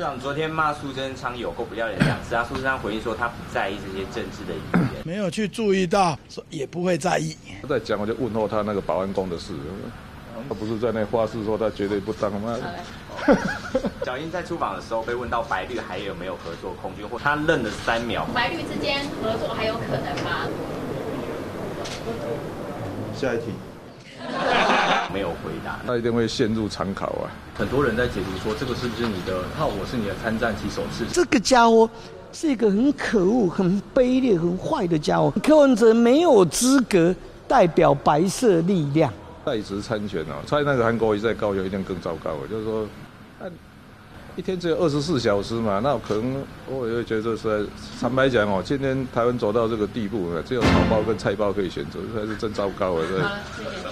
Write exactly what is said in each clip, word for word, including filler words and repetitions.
长昨天骂苏贞昌有够不要脸两次啊！苏贞昌回应说他不在意这些政治的语言， 没有去注意到，说也不会在意。 他在讲，我就问候他那个保安宫的事，他不是在那发誓说他绝对不当吗？ 小英在出访的时候被问到白绿还有没有合作空间，或他愣了三秒。 白绿之间合作还有可能吗？ 下一题。 没有回答， 他一定会陷入常考啊！ 很多人在解读说，这个是不是你的“号我是你的参战起手式”？ 这个家伙是一个很可恶、很卑劣、很坏的家伙。柯文哲没有资格代表白色力量。 代职参选哦，猜那个韩国瑜在高雄一定更糟糕。就是说，一天只有二十四小时嘛，那可能我也会觉得这是坦白讲哦，今天台湾走到这个地步，只有草包跟菜包可以选择，这才是真糟糕了。对。 好了，谢谢。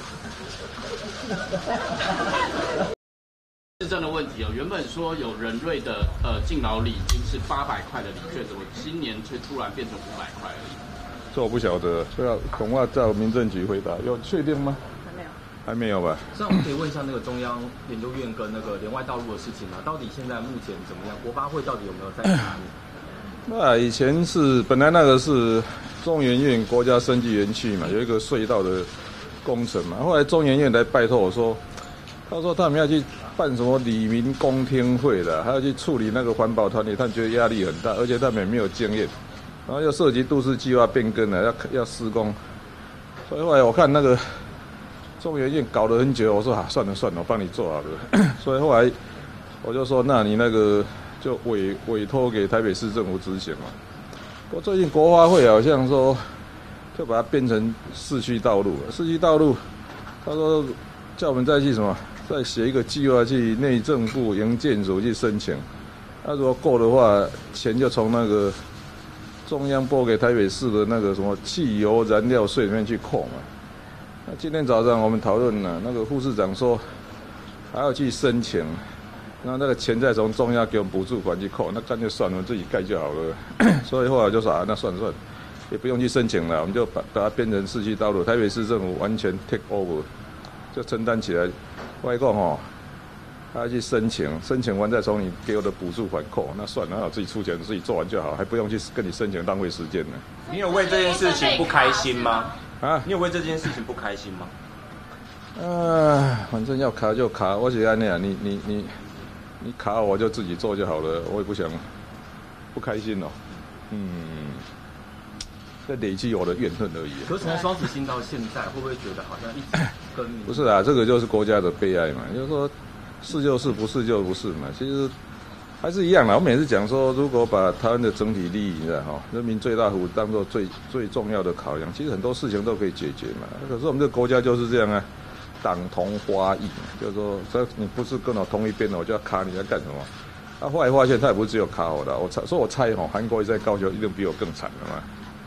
市政的问题哦，原本说有人瑞的呃敬老礼金是八百块的礼券，怎么今年却突然变成五百块而已？ 这我不晓得，这要恐怕叫民政局回答。有确定吗？ 还没有， 还没有吧？ 这样我们可以问一下那个中央研究院跟那个联外道路的事情吗？到底现在目前怎么样？国发会到底有没有在查？ 那以前是本来那个是中研院国家生技园区嘛，有一个隧道的工程嘛，后来中研院来拜托我说，他说他们要去办什么里民公听会的，还要去处理那个环保团体，他觉得压力很大，而且他们也没有经验，然后又涉及都市计划变更了，要要施工，所以后来我看那个中研院搞了很久，我说啊算了算了，我帮你做好了，所以后来我就说，那你那个就委委托给台北市政府执行嘛。我最近国发会好像说，就把它变成市区道路，市区道路，他说叫我们再去什么，再写一个计划去内政部营建署去申请，那如果够的话，钱就从那个中央拨给台北市的那个什么汽油燃料税里面去扣嘛。那今天早上我们讨论了，那个副市长说还要去申请，然后那个钱再从中央给我们补助款去扣，那干脆算了，我们自己盖就好了。所以后来就说啊，那算了算了。也不用去申请了，我们就把把它变成市区道路，台北市政府完全 take over， 就承担起来。外公哦，他去申请，申请完再从你给我的补助款扣，那算了，那我自己出钱自己做完就好，还不用去跟你申请，浪费时间呢。 你有为这件事情不开心吗？ 啊？ 你有为这件事情不开心吗？ 啊，反正要卡就卡，我是安那样，你你你你卡我就自己做就好了，我也不想不开心哦。嗯。在累积我的怨恨而已。 可是从双子星到现在，会不会觉得好像一直跟你？ 不是啊，这个就是国家的悲哀嘛。就是说，是就是，不是就不是嘛。其实还是一样啦。我每次讲说，如果把台湾的整体利益，哈，人民最大福当做最最重要的考量，其实很多事情都可以解决嘛。可是我们这个国家就是这样啊，党同花异，就是说，这你不是跟我同一边的，我就要卡你，要干什么？他、啊、后来发现他也不是只有卡我的，我猜，所以我猜哈，韩国瑜在高雄一定比我更惨的嘛。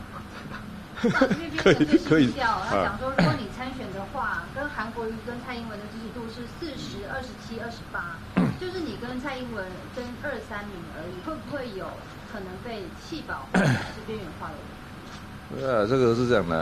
可以可以。他讲说，如果你参选的话，跟韩国瑜跟蔡英文的支持度是四十、二十七、二十八，就是你跟蔡英文争二三名而已，会不会有可能被弃保或者是边缘化的问题？ 对啊，这个是这样的。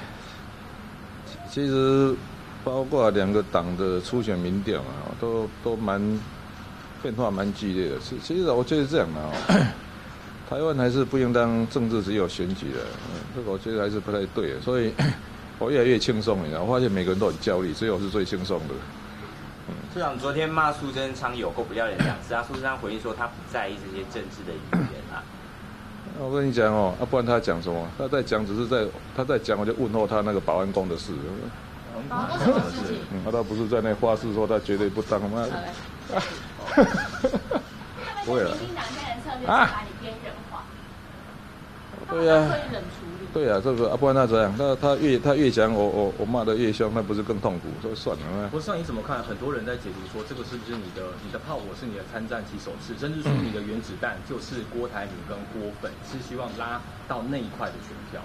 其实包括两个党的初选民调啊，都都蛮变化蛮剧烈的。其其实我觉得这样的哦。台湾还是不应当政治只有选举的，嗯，这个我觉得还是不太对的，所以我越来越轻松了。我发现每个人都很焦虑，只有我是最轻松的。 嗯，市长昨天骂苏贞昌有够不要脸两次啊！苏贞昌回应说他不在意这些政治的语言啊。 我跟你讲哦，啊，不然他讲什么？他在讲只是在他在讲，我就问候他那个保安宫的事。 保安宫什么事情？ 嗯，他不是在那发誓说他绝对不当吗？ 不会了。民进党现在的策略是把你边缘化。 对呀、啊，对呀、啊，这个啊，不然他怎样？他他越他越讲，我我我骂得越凶，那不是更痛苦？所以算了嘛。 不是，你怎么看？很多人在解读说，这个是不是你的你的炮，我是你的参战起手式，甚至说你的原子弹就是郭台铭跟郭粉，是希望拉到那一块的选票。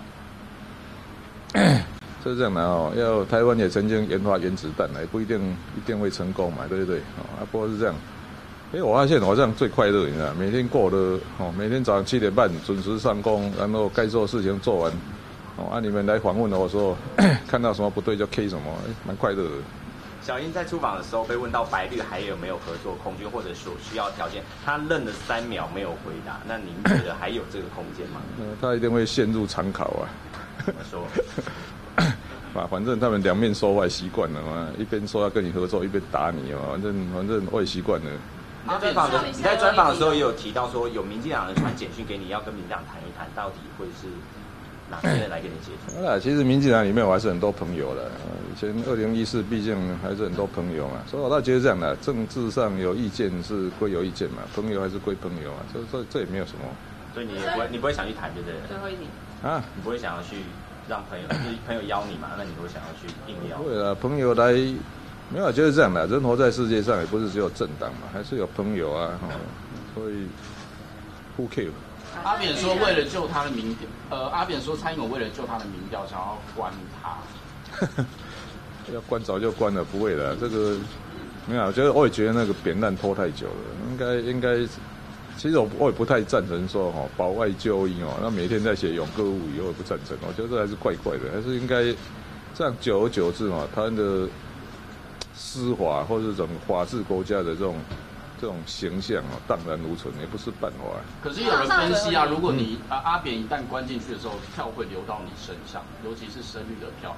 是这样的哦，要台湾也曾经研发原子弹，也不一定一定会成功嘛，对不对？哦，啊，不过是这样。哎，我发现我这样最快乐，你知道，每天过的哦，每天早上七点半准时上工，然后该做的事情做完，哦，啊，你们来访问我说看到什么不对就 K 什么，蛮快乐的。 小英在出访的时候被问到白绿还有没有合作空间或者所需要条件，他愣了三秒没有回答。那您觉得还有这个空间吗？ 呃，他一定会陷入长考啊。 怎么说？ 啊，反正他们两面说话习惯了嘛，一边说要跟你合作，一边打你嘛，反正反正我也习惯了。 你在专访的你在专访的时候也有提到说，有民进党人传简讯给你，要跟民进党谈一谈，到底会是哪些人来跟你接触？ 啊，其实民进党里面我还是很多朋友的。以前二零一四毕竟还是很多朋友嘛，所以我倒觉得这样的，政治上有意见是归有意见嘛，朋友还是归朋友啊，这这这也没有什么。 所以你也不会你不会想去谈，对不对？ 最后一题啊， 你不会想要去让朋友，就是朋友邀你嘛，那你会想要去硬邀？ 对啊，朋友来。没有，就是这样的。人活在世界上，也不是只有政党嘛，还是有朋友啊。哦、所以 ，who care？ 阿扁说，为了救他的民调，呃，阿扁说蔡英文为了救他的民调，想要关他。 要关早就关了，不会的。这个没有，我觉得我也觉得那个扁担拖太久了，应该应该。其实我我也不太赞成说哈、哦、保外就医哦，那每天在写永歌物语，我也不赞成。我觉得这还是怪怪的，还是应该。这样久而久之嘛，台湾的司法或者这种法治国家的这种这种形象啊，荡然无存，也不是办法。 可是有人分析啊，如果你啊阿扁一旦关进去的时候，票会流到你身上，尤其是深绿的票。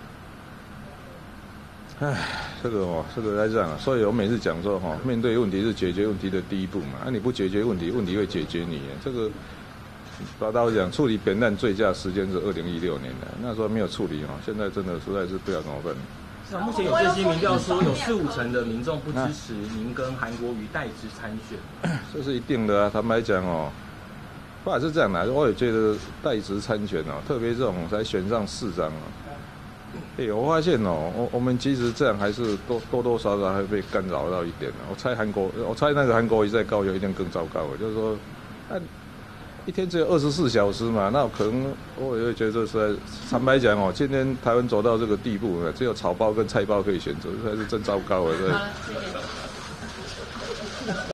唉，这个哦，这个在这样啊，所以我每次讲说哈，面对问题是解决问题的第一步嘛，啊你不解决问题，问题会解决你。这个。大家讲处理扁担最佳时间是二零一六年的，那时候没有处理哈，现在真的实在是不知道怎么办。 那目前有最新民调说，有四五成的民众不支持您跟韩国瑜代职参选， 这是一定的啊。坦白讲哦，不管是这样的，我也觉得代职参选哦，特别这种才选上市长哦，哎，我发现哦，我我们其实这样还是多多多少少还被干扰到一点的。我猜韩国，我猜那个韩国瑜在高雄一定更糟糕，就是说，啊一天只有二十四小时嘛，那可能我也会觉得这是坦白讲哦，今天台湾走到这个地步，只有草包跟菜包可以选择，这才是真糟糕了。 好了，谢谢。